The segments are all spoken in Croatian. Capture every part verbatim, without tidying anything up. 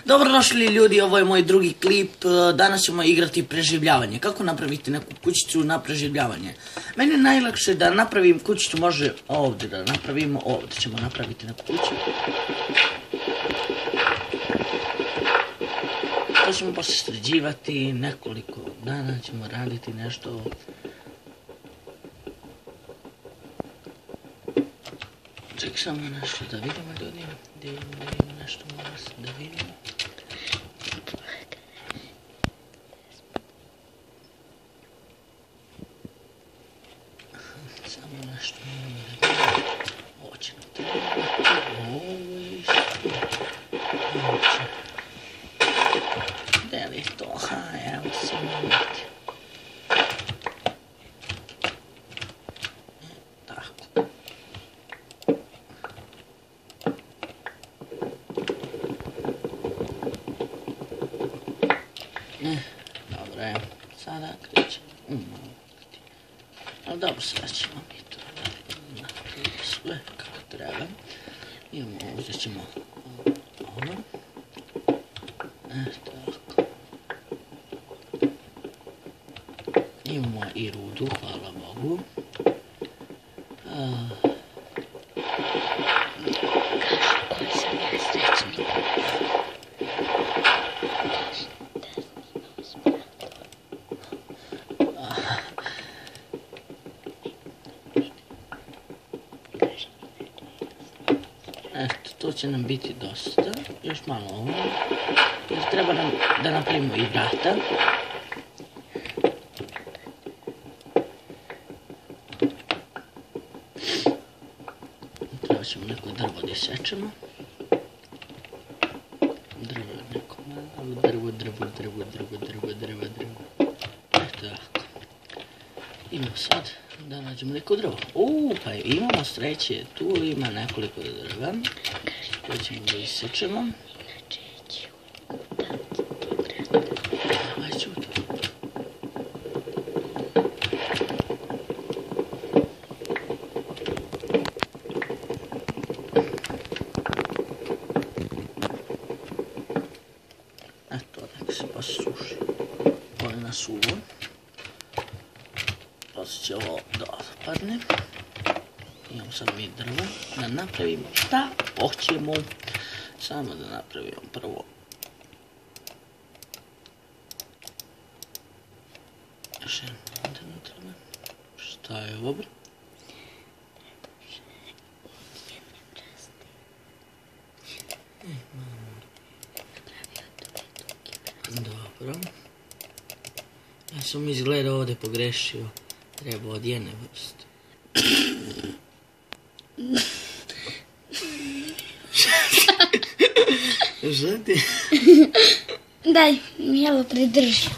Dobrodošli ljudi, ovo je moj drugi klip. Danas ćemo igrati preživljavanje. Kako napraviti neku kućicu na preživljavanje? Meni je najlakše da napravim kućicu, može ovdje da napravimo, ovdje ćemo napraviti neku kuću. To ćemo poslije sređivati, nekoliko dana ćemo raditi nešto. Ček samo nešto da vidimo ljudi, da vidimo nešto moram da vidimo. Samo nešto moramo da vidimo. Ovo će nam trebati, ovo je isto. Ovo će. Gdje li to? Ha, evo se vidjeti. Dobro je, sada krećemo u maliti. Ali dobro, sad ćemo mi to napraviti sve kako treba. Imamo, uzet ćemo ovo. E, tako. Imamo i rudu, hvala Bogu. Koji sam ja srećni. Eto, to će nam biti dosta. Još malo ovo. Jer treba nam da napravimo i vrata. Treba ćemo neko drvo da isečemo. Drvo je neko malo. Drvo, drvo, drvo, drvo, drvo, drvo, drvo. Eto tako. Idemo sad da nađemo neko drvo. Uuu, pa imamo sreće. Tu ima nekoliko drva. To ćemo da isečemo. Aj, čuti. Eto, nek se pa suši. Ovo je na suvo. Poslije će ovo da otpadne. Imamo sad mi drvo. Da napravimo šta hoćemo. Samo da napravimo prvo. Još jedno da ne treba. Šta je ovo? Dobro. Ja sam izgleda ovdje pogrešio. Treba od jedne vrste. Šta ti? Daj, mijelo pridrži.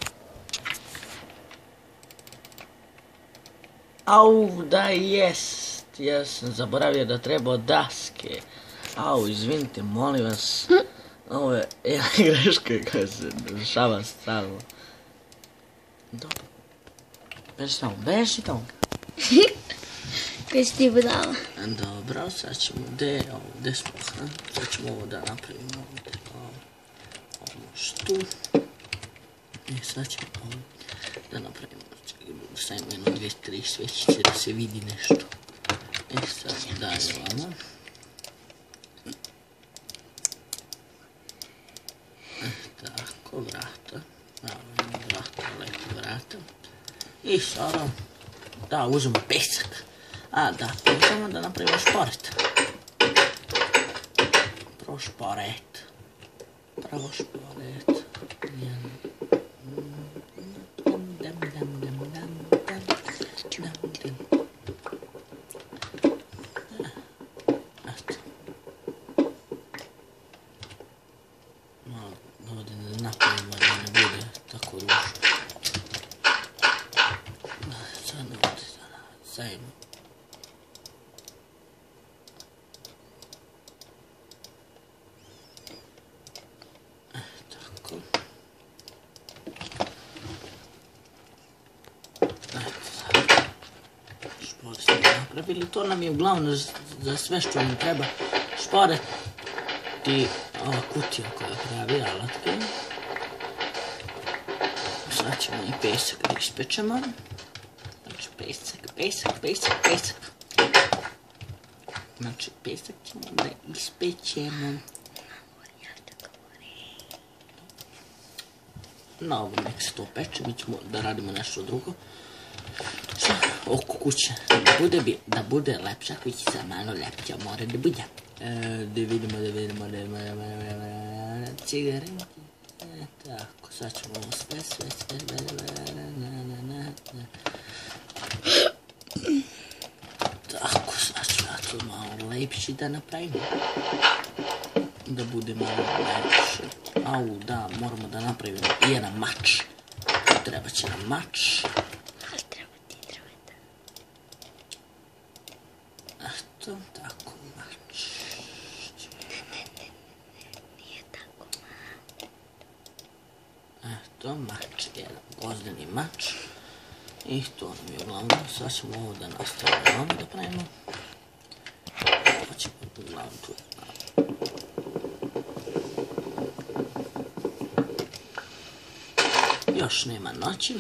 Au, da jest. Ja sam zaboravio da treba od daske. Au, izvinite, molim vas. Ovo je jedna greška koja se dešava stalno. Dobro. Beži tamo, beži tamo. Koji si ti budala? Dobro, sad ćemo, gdje, gdje smo, sad ćemo ovo da napravimo ovdje, ovo što, i sad ćemo ovo da napravimo, stavimo jedno, dvije, tri svećice da se vidi nešto, i sad dalje vama, e, tako, vrata, naravno, vrata, lepo vrata, i sada, da, uzmemo pesak. A da, samo da napravimo šporet. Prvo šporet. Prvo šporet. Eto. Malo ovdje da napravimo da ne bude tako ružno. Sad ovdje stavimo. Napravili, to nam je uglavnom za sve što nam treba šporeti ova kutija koja pravi alatke. Sad ćemo i pesak da ispečemo. Znači pesak, pesak, pesak, pesak. Znači pesak ćemo da ispećemo. Na ovo nek se to peče, mi ćemo da radimo nešto drugo. Oko kuće, da bude lepša kućica, malo lepća mora da bude. Da vidimo, da vidimo, da vidimo, cigareti. Tako, sad ćemo ovo sve, sve, sve, tako, sad ću ja to malo lepši da napravimo. Da bude malo lepše. Au, da, moramo da napravimo jedan mač. Treba će nam mač. Ali treba ti, treba da. Eto, tako, mač. Ne, ne, ne, nije tako. Eto, mač, jedan gozdeni mač. I to nam je uglavnom, sad ćemo ovo da nastavimo ovo da pravimo. Ovo ćemo uglavnom tu da još nema noći,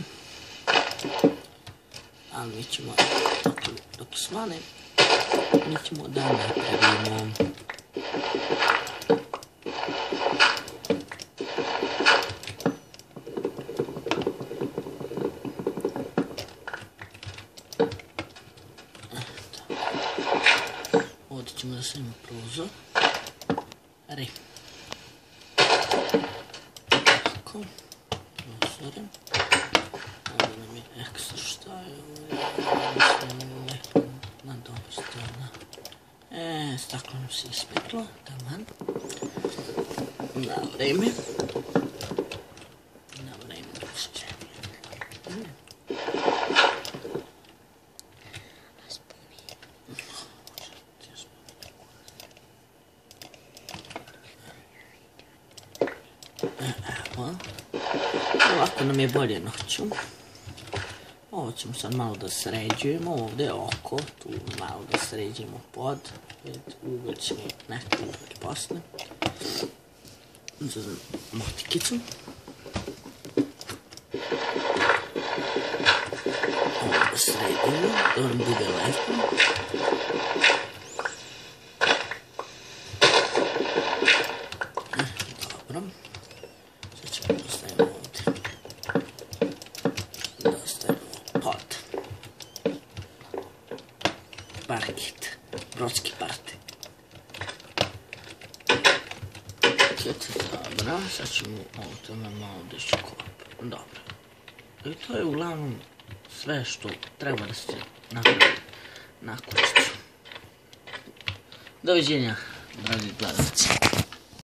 ali mi ćemo, dok svane, mi ćemo da napravimo. Ovdje ćemo da stavimo prozor. Re. Tako. Prozore. Ovdje nam je ekstra šta je ovo. Lepo na dobro strana. E, staklo nam se ispeklo. Taman. Na vreme. Na vreme došće. Evo. Ovako nam je bolje noću. Ovo ćemo sad malo da sređujemo, ovdje oko, tu malo da sređujemo pod, uveć ćemo neko uveć posle. Za motikicu. Ovo da sredimo, da nam bude lepo. Dobro. Sad ćemo da stavimo ovdje. Da stavimo pod. Parket. Brodski parket. Dobro, sad ćemo ovdje malo da ću kopati. Dobro. I to je uglavnom sve što treba da se napravi na kućicu. Doviđenja, dragi gledalci.